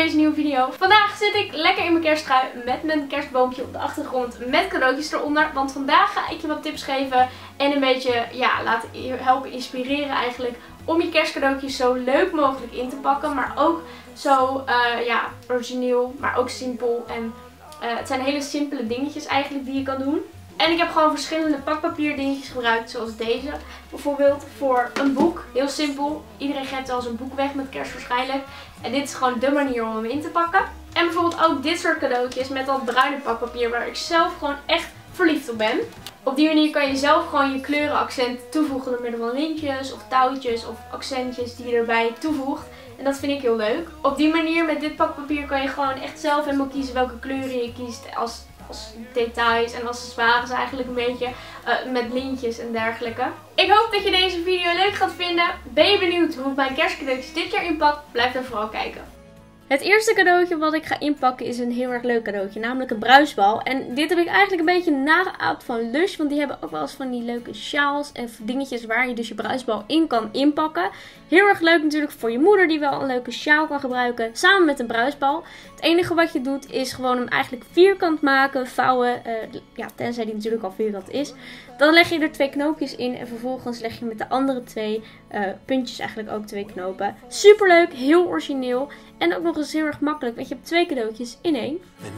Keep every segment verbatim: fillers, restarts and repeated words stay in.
deze nieuwe video. Vandaag zit ik lekker in mijn kersttrui met mijn kerstboompje op de achtergrond met cadeautjes eronder. Want vandaag ga ik je wat tips geven en een beetje ja, laten helpen inspireren eigenlijk om je kerstcadeautjes zo leuk mogelijk in te pakken. Maar ook zo uh, ja, origineel, maar ook simpel. En uh, het zijn hele simpele dingetjes eigenlijk die je kan doen. En ik heb gewoon verschillende pakpapier dingetjes gebruikt, zoals deze. Bijvoorbeeld voor een boek. Heel simpel. Iedereen geeft wel eens een boek weg met kerst waarschijnlijk. En dit is gewoon de manier om hem in te pakken. En bijvoorbeeld ook dit soort cadeautjes met dat bruine pakpapier waar ik zelf gewoon echt verliefd op ben. Op die manier kan je zelf gewoon je kleurenaccent toevoegen door middel van lintjes of touwtjes of accentjes die je erbij toevoegt. En dat vind ik heel leuk. Op die manier met dit pakpapier kan je gewoon echt zelf helemaal kiezen welke kleuren je kiest als... als details en accessoires eigenlijk een beetje uh, met lintjes en dergelijke. Ik hoop dat je deze video leuk gaat vinden. Ben je benieuwd hoe ik mijn kerstcadeautjes dit jaar inpak? Blijf dan vooral kijken. Het eerste cadeautje wat ik ga inpakken is een heel erg leuk cadeautje, namelijk een bruisbal. En dit heb ik eigenlijk een beetje nageaapt van Lush, want die hebben ook wel eens van die leuke sjaals en dingetjes waar je dus je bruisbal in kan inpakken. Heel erg leuk natuurlijk voor je moeder die wel een leuke sjaal kan gebruiken, samen met een bruisbal. Het enige wat je doet is gewoon hem eigenlijk vierkant maken, vouwen, uh, ja, tenzij die natuurlijk al vierkant is. Dan leg je er twee knoopjes in en vervolgens leg je met de andere twee uh, puntjes eigenlijk ook twee knopen. Super leuk, heel origineel en ook nog eens heel erg makkelijk, want je hebt twee cadeautjes in één.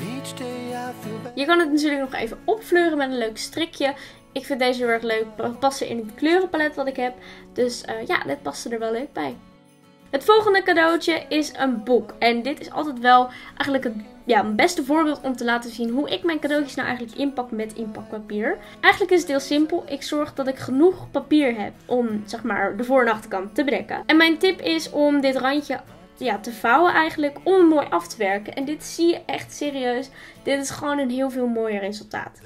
Je kan het natuurlijk nog even opfleuren met een leuk strikje. Ik vind deze heel erg leuk passen in het kleurenpalet wat ik heb. Dus uh, ja, dit past er wel leuk bij. Het volgende cadeautje is een boek. En dit is altijd wel eigenlijk het ja, mijn beste voorbeeld om te laten zien hoe ik mijn cadeautjes nou eigenlijk inpak met inpakpapier. Eigenlijk is het heel simpel. Ik zorg dat ik genoeg papier heb om zeg maar de voor- en achterkant te bedekken. En mijn tip is om dit randje ja, te vouwen eigenlijk om hem mooi af te werken. En dit zie je echt serieus. Dit is gewoon een heel veel mooier resultaat.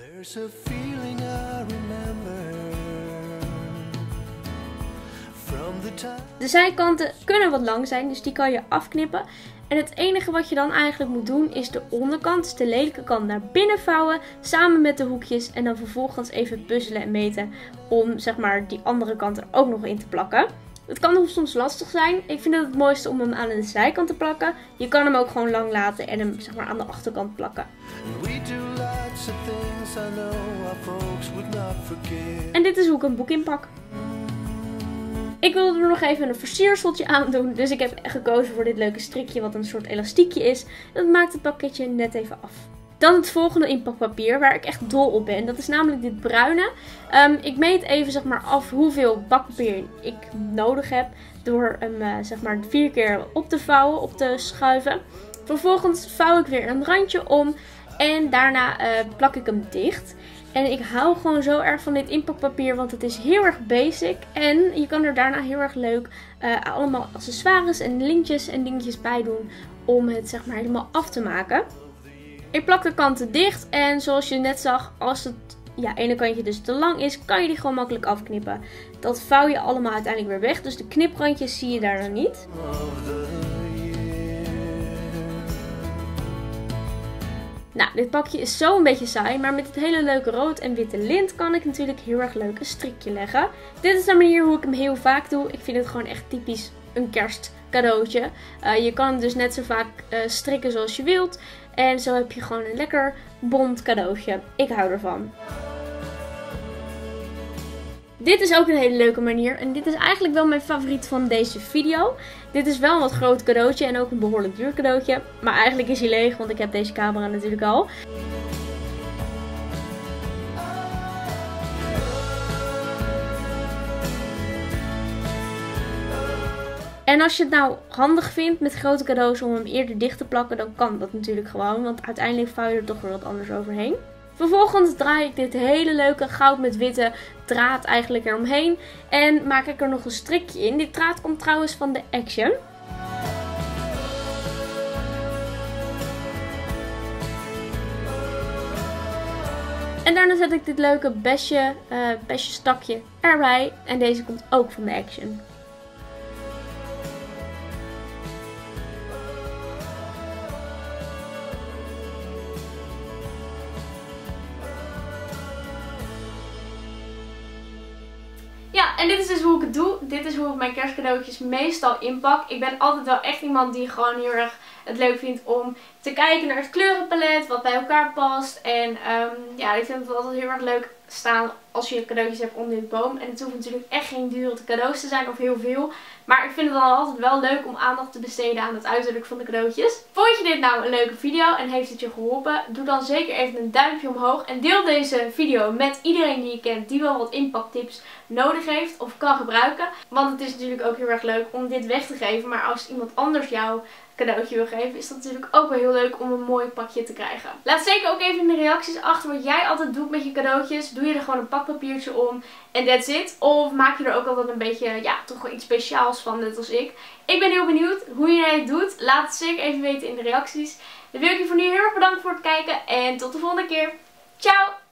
De zijkanten kunnen wat lang zijn, dus die kan je afknippen. En het enige wat je dan eigenlijk moet doen is de onderkant, dus de lelijke kant, naar binnen vouwen. Samen met de hoekjes en dan vervolgens even puzzelen en meten om zeg maar die andere kant er ook nog in te plakken. Het kan soms lastig zijn. Ik vind het het mooiste om hem aan de zijkant te plakken. Je kan hem ook gewoon lang laten en hem zeg maar aan de achterkant plakken. En dit is hoe ik een boek inpak. Ik wilde er nog even een versierseltje aan doen. Dus ik heb gekozen voor dit leuke strikje wat een soort elastiekje is. Dat maakt het pakketje net even af. Dan het volgende inpakpapier waar ik echt dol op ben. Dat is namelijk dit bruine. Um, ik meet even zeg maar af hoeveel bakpapier ik nodig heb. Door hem uh, zeg maar vier keer op te vouwen, op te schuiven. Vervolgens vouw ik weer een randje om. En daarna uh, plak ik hem dicht. En ik hou gewoon zo erg van dit inpakpapier, want het is heel erg basic. En je kan er daarna heel erg leuk uh, allemaal accessoires en lintjes en dingetjes bij doen om het zeg maar helemaal af te maken. Ik plak de kanten dicht en zoals je net zag, als het ja, ene kantje dus te lang is, kan je die gewoon makkelijk afknippen. Dat vouw je allemaal uiteindelijk weer weg, dus de kniprandjes zie je daar dan niet. Nou, dit pakje is zo een beetje saai, maar met het hele leuke rood en witte lint kan ik natuurlijk heel erg leuk een strikje leggen. Dit is de manier hoe ik hem heel vaak doe. Ik vind het gewoon echt typisch een kerstcadeautje. Uh, je kan hem dus net zo vaak uh, strikken zoals je wilt. En zo heb je gewoon een lekker bont cadeautje. Ik hou ervan. Dit is ook een hele leuke manier en dit is eigenlijk wel mijn favoriet van deze video. Dit is wel een wat groot cadeautje en ook een behoorlijk duur cadeautje. Maar eigenlijk is hij leeg, want ik heb deze camera natuurlijk al. En als je het nou handig vindt met grote cadeaus om hem eerder dicht te plakken, dan kan dat natuurlijk gewoon. Want uiteindelijk vouw je er toch weer wat anders overheen. Vervolgens draai ik dit hele leuke goud met witte draad eigenlijk eromheen. En maak ik er nog een strikje in. Dit draad komt trouwens van de Action. En daarna zet ik dit leuke besje, uh, besje stakje erbij. En deze komt ook van de Action. Ja, en dit is dus hoe ik het doe. Dit is hoe ik mijn kerstcadeautjes meestal inpak. Ik ben altijd wel echt iemand die gewoon heel erg het leuk vindt om te kijken naar het kleurenpalet, wat bij elkaar past. En um, ja, ik vind het altijd heel erg leuk staan als je cadeautjes hebt onder de boom. En het hoeft natuurlijk echt geen dure cadeaus te zijn of heel veel. Maar ik vind het dan altijd wel leuk om aandacht te besteden aan het uiterlijk van de cadeautjes. Vond je dit nou een leuke video en heeft het je geholpen? Doe dan zeker even een duimpje omhoog. En deel deze video met iedereen die je kent die wel wat inpaktips nodig heeft of kan gebruiken. Want het is natuurlijk ook heel erg leuk om dit weg te geven. Maar als iemand anders jou cadeautje wil geven, is dat natuurlijk ook wel heel leuk om een mooi pakje te krijgen. Laat zeker ook even in de reacties achter wat jij altijd doet met je cadeautjes. Doe je er gewoon een pakpapiertje om en that's it? Of maak je er ook altijd een beetje, ja, toch wel iets speciaals van, net als ik. Ik ben heel benieuwd hoe jij het doet. Laat het zeker even weten in de reacties. Dan wil ik je voor nu heel erg bedanken voor het kijken en tot de volgende keer. Ciao!